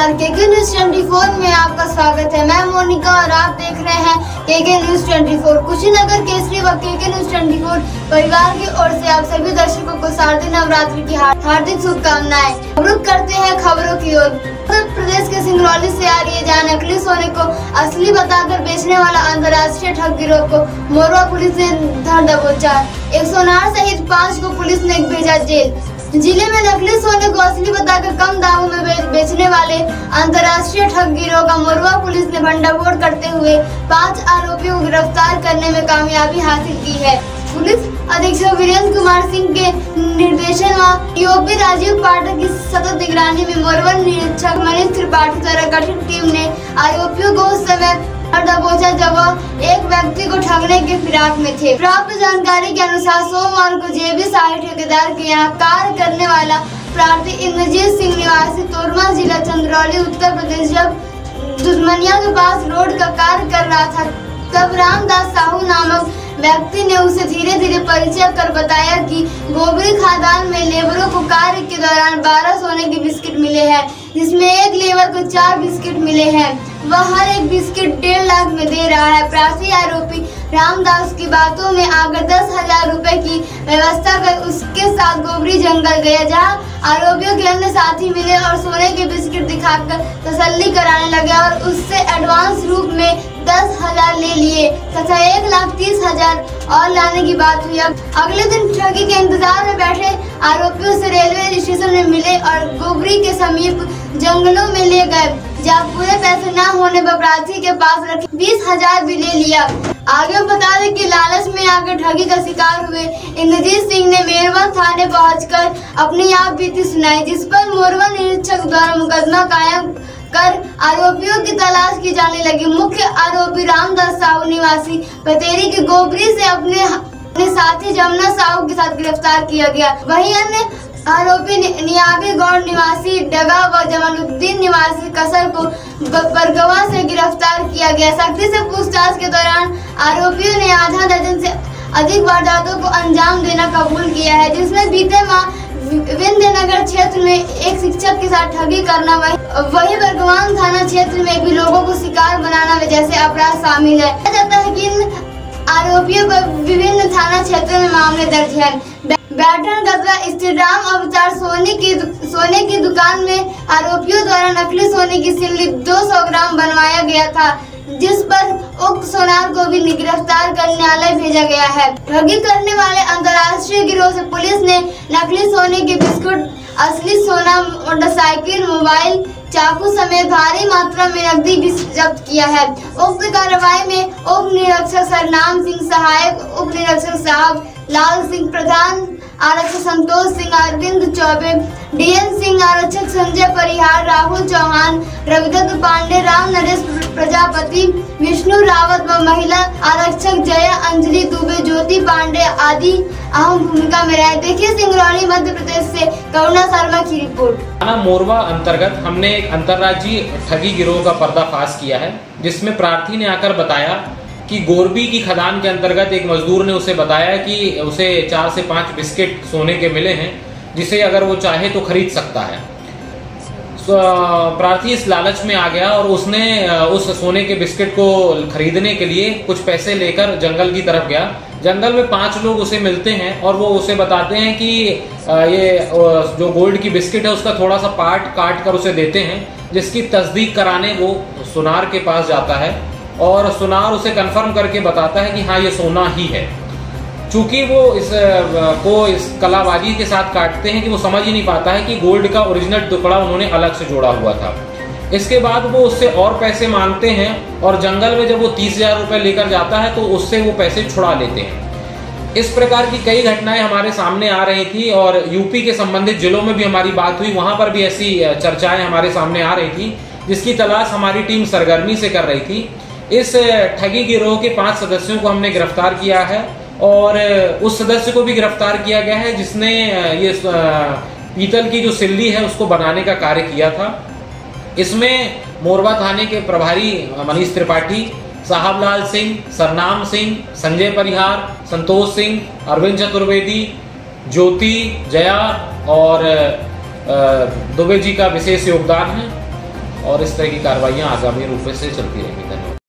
नमस्कार, केके न्यूज 24 में आपका स्वागत है। मैं मोनिका और आप देख रहे हैं केके न्यूज 24। कुशीनगर केसरी व केके न्यूज 24 परिवार की ओर से आप सभी दर्शकों को शारदीय नवरात्रि की हार्दिक शुभकामनाएं। रुक करते हैं खबरों की ओर। उत्तर प्रदेश के सिंगरौली से आ रही है जहाँ नकली सोने को असली बताकर बेचने वाला अंतर्राष्ट्रीय ठग गिरोह को मोरवा पुलिस ने धर दबोचा। एक सोनार सहित 5 को पुलिस ने भेजा जेल। जिले में नकली सोने को असली बताकर कम दामों में बेचने वाले अंतर्राष्ट्रीय ठग गिरोह का मोरवा पुलिस ने भंडाफोड़ करते हुए 5 आरोपियों को गिरफ्तार करने में कामयाबी हासिल की है। पुलिस अधीक्षक वीरेंद्र कुमार सिंह के निर्देशन व ईओपी राजीव पाठक की सतत निगरानी में मोरवा निरीक्षक मनीष त्रिपाठी द्वारा गठित टीम ने आरोपियों को उस समय दबोचा जब वह एक व्यक्ति को ठगने के फिराक में थे। प्राप्त जानकारी के अनुसार सोमवार को जेबी साही ठेकेदार के यहाँ कार्य करने वाला प्रार्थी इंद्रजीत सिंह निवासी तोरमा जिला चंद्रौली उत्तर प्रदेश जब दुश्मनिया के पास रोड का कार्य कर रहा था तब रामदास साहू नामक व्यक्ति ने उसे धीरे धीरे परिचय कर बताया कि गोबरी खादान में लेबरों को कार्य के दौरान 12 सोने के बिस्किट मिले हैं, जिसमें एक लेबर को 4 बिस्किट मिले हैं। वह हर एक बिस्किट 1.5 लाख में दे रहा है। प्रार्थी आरोपी रामदास की बातों में आकर 10,000 रुपए की व्यवस्था कर उसके साथ गोबरी जंगल गया, जहां आरोपियों के अन्य साथी मिले और सोने के बिस्किट दिखाकर तसल्ली कराने लगे और उससे एडवांस रूप में 10,000 ले लिए तथा 1,30,000 और लाने की बात हुई। अगले दिन ठगी के इंतजार में बैठे आरोपियों से रेलवे स्टेशन में मिले और गोबरी के समीप जंगलों में ले गए, जहाँ पूरे पैसे न होने पर प्रार्थी के पास रखे 20,000 भी ले लिया। आगे बता दें कि लालच में आकर ठगी का शिकार हुए इंद्रजीत सिंह ने मेरवा थाने पहुंचकर अपनी आप बीती सुनाई, जिस पर मोरवा निरीक्षक द्वारा मुकदमा कायम कर आरोपियों की तलाश की जाने लगी। मुख्य आरोपी रामदास साहू निवासी पतेरी की गोबरी से अपने साथी जमुना साहू के साथ गिरफ्तार किया गया। वहीं अन्य आरोपी नियाबी गौड़ निवासी डगा व जमालुद्दीन निवासी कसर को बरगवा से गिरफ्तार किया गया। सख्ती से पूछताछ के दौरान आरोपियों ने आधा दर्जन से अधिक वारदातों को अंजाम देना कबूल किया है, जिसमें बीते माह विंध्यनगर क्षेत्र में एक शिक्षक के साथ ठगी करना, वही बरगवान थाना क्षेत्र में भी लोगों को शिकार बनाना जैसे अपराध शामिल है। कहा जाता है कि इन आरोपियों पर विभिन्न थाना क्षेत्रों में मामले दर्ज हैं। बैठन गदरा स्थित राम अवतार सोने की दुकान में आरोपियों द्वारा नकली सोने की सिल्ली 200 ग्राम बनवाया गया था, जिस पर उक्त सोनार को भी गिरफ्तार कर न्यायालय भेजा गया है। ठगी करने वाले अंतर्राष्ट्रीय गिरोह से पुलिस ने नकली सोने के बिस्कुट, असली सोना, मोटरसाइकिल, मोबाइल, चाकू समेत भारी मात्रा में नकदी भी जब्त किया है। उक्त कार्रवाई में उप निरीक्षक सरनाम सिंह, सहायक उप निरीक्षक साहब लाल सिंह, प्रधान आरक्षक संतोष सिंह, अरविंद चौबे, डीएन सिंह, आरक्षक संजय परिहार, राहुल चौहान, रविदत्त पांडे, राम नरेश प्रजापति, विष्णु रावत व महिला आरक्षक जया अंजलि दुबे, ज्योति पांडे आदि अहम भूमिका में रहे। देखिए सिंगरौली मध्य प्रदेश से करुणा शर्मा की रिपोर्ट। थाना मोरवा अंतर्गत हमने एक अंतर्राज्यीय ठगी गिरोह का पर्दाफाश किया है, जिसमें प्रार्थी ने आकर बताया कि गोरबी की खदान के अंतर्गत एक मजदूर ने उसे बताया कि उसे 4 से 5 बिस्किट सोने के मिले हैं, जिसे अगर वो चाहे तो खरीद सकता है। प्रार्थी इस लालच में आ गया और उसने उस सोने के बिस्किट को खरीदने के लिए कुछ पैसे लेकर जंगल की तरफ गया। जंगल में 5 लोग उसे मिलते हैं और वो उसे बताते हैं कि ये जो गोल्ड की बिस्किट है उसका थोड़ा सा पार्ट काट कर उसे देते हैं, जिसकी तस्दीक कराने वो सुनार के पास जाता है और सुनार उसे कंफर्म करके बताता है कि हाँ ये सोना ही है। चूंकि वो इस कलाबाजी के साथ काटते हैं कि वो समझ ही नहीं पाता है कि गोल्ड का ओरिजिनल टुकड़ा उन्होंने अलग से जोड़ा हुआ था। इसके बाद वो उससे और पैसे मांगते हैं और जंगल में जब वो 30,000 रुपए लेकर जाता है तो उससे वो पैसे छुड़ा लेते हैं। इस प्रकार की कई घटनाएं हमारे सामने आ रही थी और यूपी के संबंधित जिलों में भी हमारी बात हुई, वहां पर भी ऐसी चर्चाएं हमारे सामने आ रही थी, जिसकी तलाश हमारी टीम सरगर्मी से कर रही थी। इस ठगी गिरोह के 5 सदस्यों को हमने गिरफ्तार किया है और उस सदस्य को भी गिरफ्तार किया गया है जिसने ये पीतल की जो सिल्ली है उसको बनाने का कार्य किया था। इसमें मोरवा थाने के प्रभारी मनीष त्रिपाठी, साहबलाल सिंह, सरनाम सिंह, संजय परिहार, संतोष सिंह, अरविंद चतुर्वेदी, ज्योति, जया और दुबे जी का विशेष योगदान है। और इस तरह की कार्रवाइयाँ आगामी रूप से चलती रहेंगी। धन्यवाद।